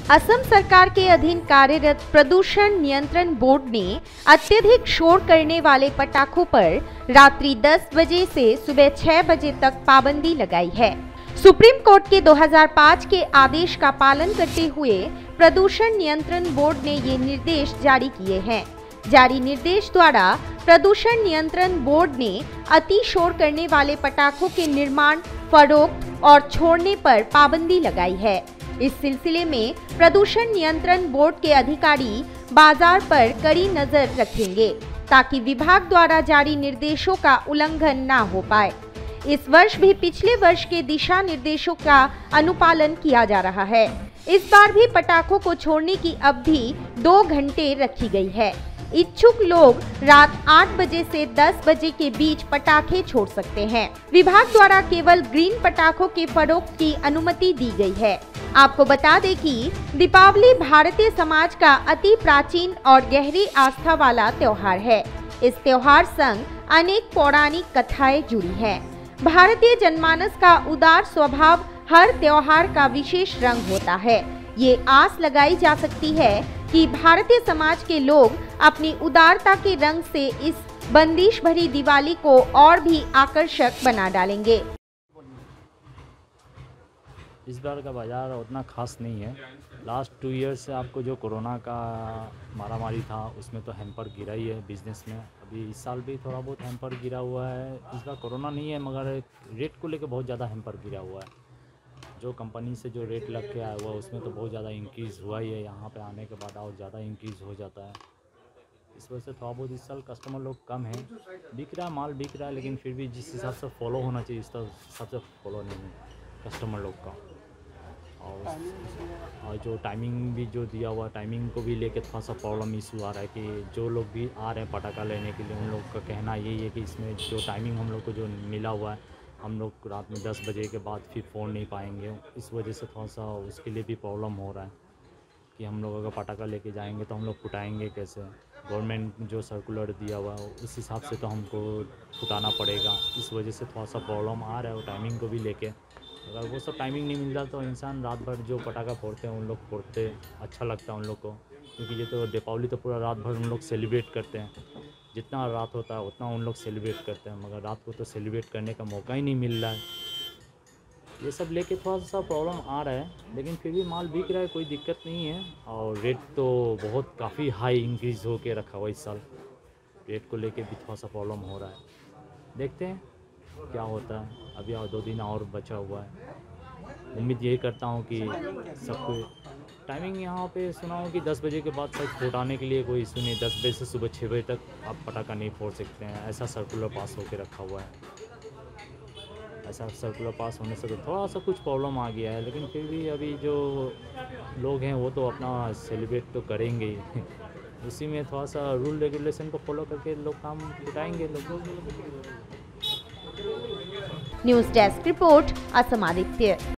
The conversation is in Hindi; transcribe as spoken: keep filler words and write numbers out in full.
असम सरकार के अधीन कार्यरत प्रदूषण नियंत्रण बोर्ड ने अत्यधिक शोर करने वाले पटाखों पर रात्रि दस बजे से सुबह छह बजे तक पाबंदी लगाई है। सुप्रीम कोर्ट के दो हज़ार पाँच के आदेश का पालन करते हुए प्रदूषण नियंत्रण बोर्ड ने ये निर्देश जारी किए हैं। जारी निर्देश द्वारा प्रदूषण नियंत्रण बोर्ड ने अति शोर करने वाले पटाखों के निर्माण, फरोख्त और छोड़ने पर पाबंदी लगाई है। इस सिलसिले में प्रदूषण नियंत्रण बोर्ड के अधिकारी बाजार पर कड़ी नजर रखेंगे ताकि विभाग द्वारा जारी निर्देशों का उल्लंघन न हो पाए। इस वर्ष भी पिछले वर्ष के दिशा निर्देशों का अनुपालन किया जा रहा है। इस बार भी पटाखों को छोड़ने की अवधि दो घंटे रखी गई है। इच्छुक लोग रात आठ बजे से दस बजे के बीच पटाखे छोड़ सकते हैं। विभाग द्वारा केवल ग्रीन पटाखों के फरोख्त की अनुमति दी गई है। आपको बता दें कि दीपावली भारतीय समाज का अति प्राचीन और गहरी आस्था वाला त्योहार है। इस त्योहार संग अनेक पौराणिक कथाएं जुड़ी हैं। भारतीय जनमानस का उदार स्वभाव हर त्योहार का विशेष रंग होता है। ये आस लगाई जा सकती है कि भारतीय समाज के लोग अपनी उदारता के रंग से इस बंदिश भरी दिवाली को और भी आकर्षक बना डालेंगे। इस बार का बाज़ार उतना खास नहीं है। लास्ट टू ईयर से आपको जो कोरोना का मारामारी था उसमें तो हैम्पर गिरा ही है बिज़नेस में। अभी इस साल भी थोड़ा बहुत हैम्पर गिरा हुआ है। इस बार कोरोना नहीं है मगर रेट को लेकर बहुत ज़्यादा हैम्पर गिरा हुआ है। जो कंपनी से जो रेट लग के आया हुआ उसमें तो बहुत ज़्यादा इंक्रीज़ हुआ ही है। यहाँ पे आने के बाद और ज़्यादा इंक्रीज़ हो जाता है। इस वजह से थोड़ा बहुत इस साल कस्टमर लोग कम है। बिक रहा है, माल बिक रहा है, लेकिन फिर भी जिस हिसाब से फॉलो होना चाहिए इस हिसाब से फॉलो नहीं है कस्टमर लोग का। और, और जो टाइमिंग भी जो दिया हुआ टाइमिंग को भी लेके थोड़ा सा प्रॉब्लम इशू आ रहा है कि जो लोग भी आ रहे हैं पटाखा लेने के लिए उन लोग का कहना यही है कि इसमें जो टाइमिंग हम लोग को जो मिला हुआ है हम लोग रात में दस बजे के बाद फिर फ़ोन नहीं पाएंगे। इस वजह से थोड़ा सा उसके लिए भी प्रॉब्लम हो रहा है कि हम लोग अगर पटाखा लेके जाएंगे तो हम लोग फुटाएंगे कैसे। गवर्नमेंट जो सर्कुलर दिया हुआ है उस हिसाब से तो हमको फुटाना पड़ेगा। इस वजह से थोड़ा सा प्रॉब्लम आ रहा है। वो टाइमिंग को भी लेके अगर वो सब टाइमिंग नहीं मिलता तो इंसान रात भर जो पटाखा फोड़ते हैं उन लोग फोड़ते अच्छा लगता है उन लोग को, क्योंकि ये तो दीपावली तो पूरा रात भर उन लोग सेलिब्रेट करते हैं। जितना रात होता है उतना उन लोग सेलिब्रेट करते हैं, मगर रात को तो सेलिब्रेट करने का मौका ही नहीं मिल रहा है। ये सब लेके थोड़ा सा प्रॉब्लम आ रहा है, लेकिन फिर भी माल बिक रहा है, कोई दिक्कत नहीं है। और रेट तो बहुत काफ़ी हाई इंक्रीज़ हो के रखा हुआ इस साल। रेट को लेके भी थोड़ा सा प्रॉब्लम हो रहा है। देखते हैं क्या होता है। अभी और दो दिन और बचा हुआ है। उम्मीद यही करता हूँ कि सबको टाइमिंग यहाँ पे सुना हूँ कि दस बजे के बाद शायद फुटाने के लिए कोई इशू नहीं। दस बजे से सुबह छः बजे तक आप पटाखा नहीं फोड़ सकते हैं, ऐसा सर्कुलर पास होके रखा हुआ है। ऐसा सर्कुलर पास होने से तो थोड़ा सा कुछ प्रॉब्लम आ गया है, लेकिन फिर भी अभी जो लोग हैं वो तो अपना सेलिब्रेट तो करेंगे ही। उसी में थोड़ा सा रूल रेगुलेशन को फॉलो करके लोग काम फुटाएंगे लोग। News desk report, Assam Aditya.